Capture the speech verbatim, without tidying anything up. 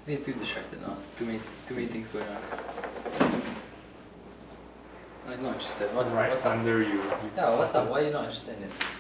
He's too distracted now. Too many, too many things going on. Oh, he's not interested. What's, right what's up? under you. Yeah, what's up? Why are you not interested in it?